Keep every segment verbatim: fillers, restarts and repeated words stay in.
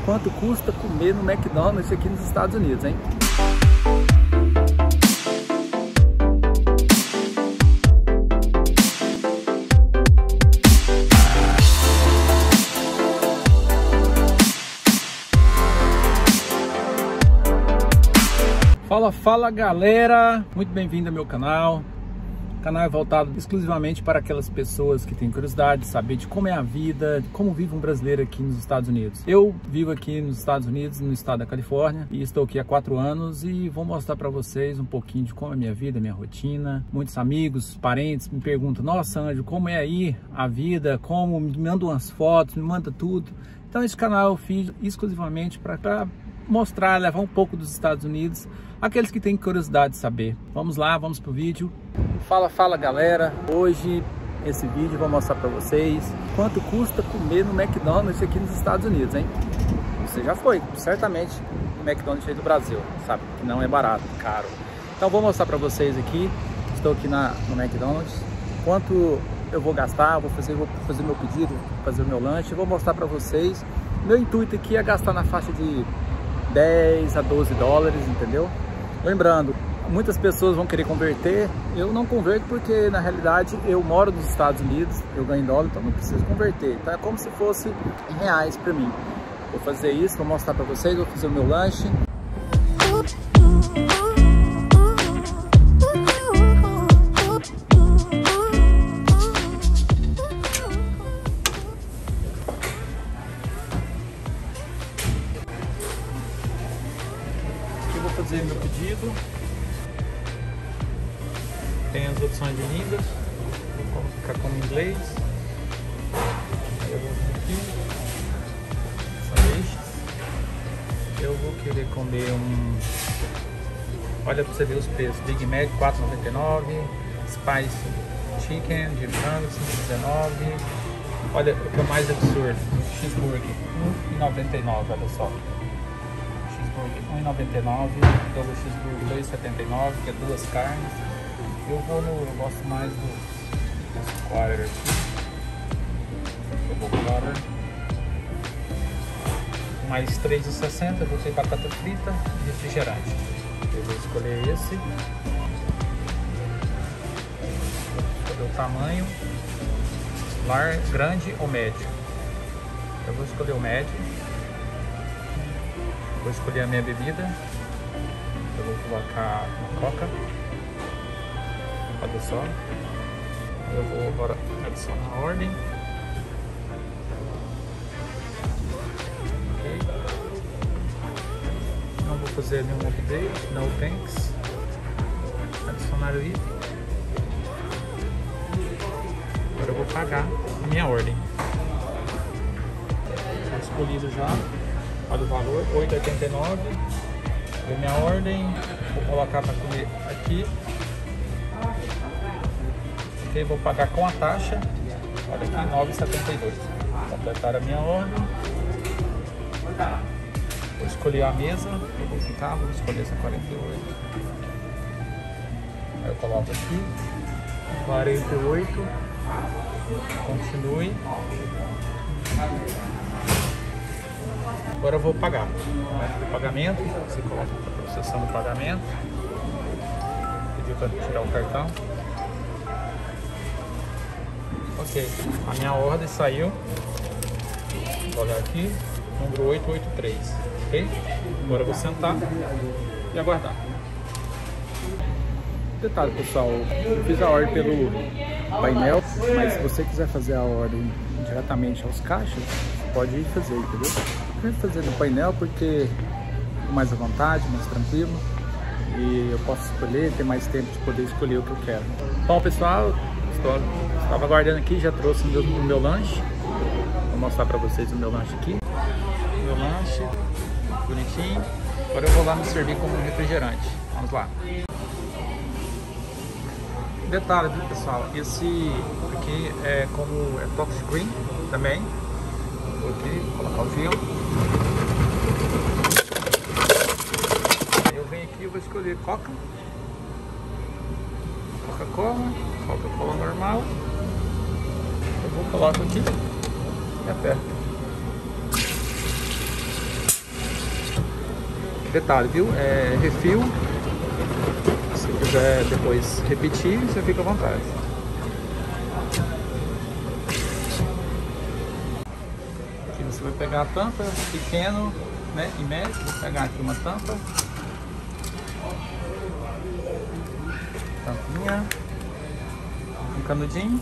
quanto custa comer no McDonald's aqui nos Estados Unidos, hein? Fala, fala galera! Muito bem-vindo ao meu canal. O canal é voltado exclusivamente para aquelas pessoas que têm curiosidade de saber de como é a vida, de como vive um brasileiro aqui nos Estados Unidos. Eu vivo aqui nos Estados Unidos, no estado da Califórnia, e estou aqui há quatro anos e vou mostrar para vocês um pouquinho de como é a minha vida, a minha rotina. Muitos amigos, parentes me perguntam: nossa, Anjo, como é aí a vida? Como? Me mandam umas fotos, me manda tudo. Então esse canal eu fiz exclusivamente para mostrar, levar um pouco dos Estados Unidos, aqueles que têm curiosidade de saber. Vamos lá, vamos pro vídeo. Fala, fala galera, hoje esse vídeo eu vou mostrar para vocês quanto custa comer no McDonald's aqui nos Estados Unidos, hein? Você já foi, certamente, no McDonald's aí do Brasil, sabe que não é barato, caro. Então vou mostrar para vocês aqui, estou aqui na, no McDonald's, quanto eu vou gastar, vou fazer, vou fazer meu pedido, fazer o meu lanche, vou mostrar para vocês. Meu intuito aqui é gastar na faixa de dez a doze dólares, entendeu? Lembrando, muitas pessoas vão querer converter, eu não converto porque na realidade eu moro nos Estados Unidos, eu ganho em dólar, então não preciso converter, então é como se fosse em reais para mim. Vou fazer isso, vou mostrar para vocês, vou fazer o meu lanche. Vou fazer meu pedido. Tem as opções de línguas, vou ficar como inglês. Aí eu vou vir aqui, sanduíches. Eu vou querer comer um, olha pra você ver os preços: Big Mac quatro e noventa e nove, Spicy Chicken de frango cinco e dezenove. Olha o que é mais absurdo, cheeseburger um e noventa e nove, olha só. um e noventa e nove, double cheeseburger dois e setenta e nove, que é duas carnes. Eu vou no, eu gosto mais do, do quarter aqui, double quarter. Mais três e sessenta, vou ter batata frita e refrigerante. Eu vou escolher esse. Vou escolher o tamanho, large, grande ou médio. Eu vou escolher o médio. Vou escolher a minha bebida. Eu vou colocar uma coca. Olha só. Eu vou agora adicionar a ordem. Okay. Não vou fazer nenhum update. No thanks. Adicionar o item. Agora eu vou pagar a minha ordem. Está escolhido já. Olha o valor, oito e oitenta e nove. Deu minha ordem, vou colocar para comer aqui. Ok, vou pagar com a taxa. Olha aqui, nove e setenta e dois. Vou completar a minha ordem. Vou escolher a mesa, eu vou ficar, vou escolher essa quarenta e oito. Aí eu coloco aqui, quarenta e oito. Continue. Agora eu vou pagar. O pagamento, você coloca a processão do pagamento. Pediu para tirar o cartão. Ok, a minha ordem saiu. Vou olhar aqui, número oito oito três. Ok? Agora eu vou sentar e aguardar. Detalhe, pessoal, eu fiz a ordem pelo painel, mas se você quiser fazer a ordem diretamente aos caixas, você pode ir fazer, entendeu? Eu vou fazer no painel porque é mais à vontade, mais tranquilo, e eu posso escolher, ter mais tempo de poder escolher o que eu quero. Bom, pessoal, estou, estava aguardando aqui, já trouxe o meu, o meu lanche. Vou mostrar para vocês o meu lanche aqui. O meu lanche, bonitinho. Agora eu vou lá me servir como refrigerante. Vamos lá. Detalhe, viu, pessoal? Esse aqui é como é touchscreen também. Vou aqui colocar o gelo. Eu venho aqui e vou escolher Coca, Coca-Cola, Coca-Cola normal. Eu vou colocar aqui e aperto. detalhe, viu? É refil. Se quiser depois repetir, você fica à vontade. Aqui você vai pegar a tampa, pequeno, né, e médio. Vou pegar aqui uma tampa. Tampinha. Um canudinho.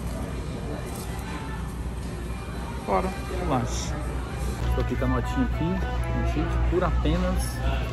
Fora o lanche. Estou aqui com a notinha aqui, um kit por apenas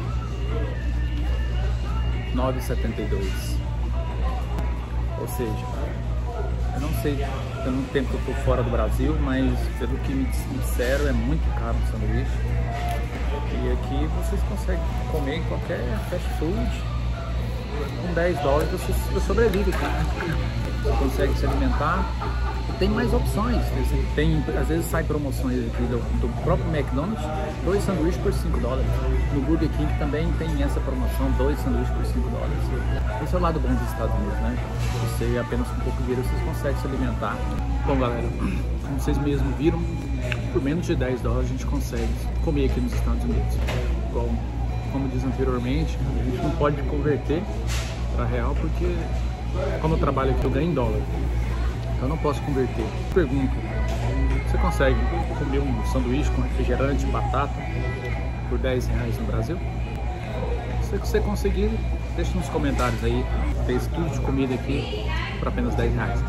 nove reais e setenta e dois centavos. Ou seja, eu não sei há muito tempo que eu estou fora do Brasil, mas pelo que me disseram é muito caro o sanduíche. E aqui vocês conseguem comer em qualquer fast food. Com dez dólares você, você sobrevive aqui. Você consegue se alimentar. Tem mais opções, tem, às vezes sai promoções aqui do, do próprio McDonald's, dois sanduíches por cinco dólares. No Burger King também tem essa promoção, dois sanduíches por cinco dólares. Esse é o lado bom dos Estados Unidos, né? Você apenas com um pouco de dinheiro vocês conseguem se alimentar. Bom, galera, como vocês mesmos viram, por menos de dez dólares a gente consegue comer aqui nos Estados Unidos. Bom, como disse anteriormente, a gente não pode converter para real porque, como eu trabalho aqui, eu ganho em dólar. Eu não posso converter. Pergunto, você consegue comer um sanduíche com refrigerante, batata por dez reais no Brasil? Se você conseguir, deixa nos comentários aí. Fez tudo de comida aqui por apenas dez reais.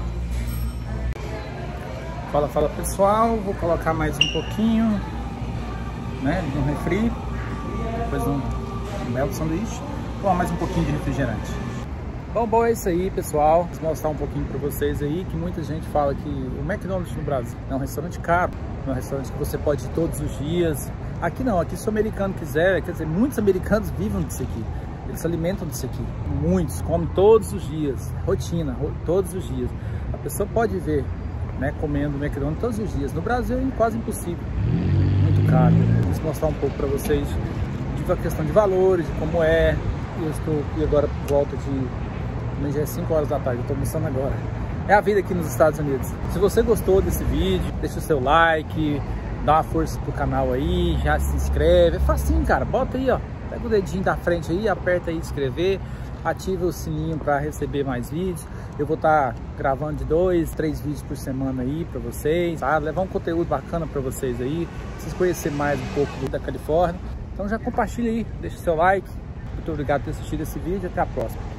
Fala, fala pessoal, vou colocar mais um pouquinho, né, no refri, depois um, um belo sanduíche, vou colocar mais um pouquinho de refrigerante. Bom, bom, é isso aí, pessoal. Vou mostrar um pouquinho para vocês aí que muita gente fala que o McDonald's no Brasil é um restaurante caro, é um restaurante que você pode ir todos os dias. Aqui não, aqui se o americano quiser, quer dizer, muitos americanos vivem disso aqui. Eles se alimentam disso aqui. Muitos comem todos os dias, rotina, todos os dias. A pessoa pode ver, né, comendo McDonald's todos os dias. No Brasil é quase impossível, muito caro. Vou mostrar um pouco para vocês de a questão de valores, de como é. Eu estou aqui agora por volta de já é cinco horas da tarde, eu tô almoçando agora. É a vida aqui nos Estados Unidos. Se você gostou desse vídeo, deixa o seu like, dá uma força pro canal aí, já se inscreve. É facinho, cara. Bota aí, ó. Pega o dedinho da frente aí, aperta aí inscrever, ativa o sininho para receber mais vídeos. Eu vou estar tá gravando de dois, três vídeos por semana aí para vocês, tá? Levar um conteúdo bacana para vocês aí, vocês conhecerem mais um pouco da Califórnia. Então já compartilha aí, deixa o seu like. Muito obrigado por ter assistido esse vídeo. Até a próxima.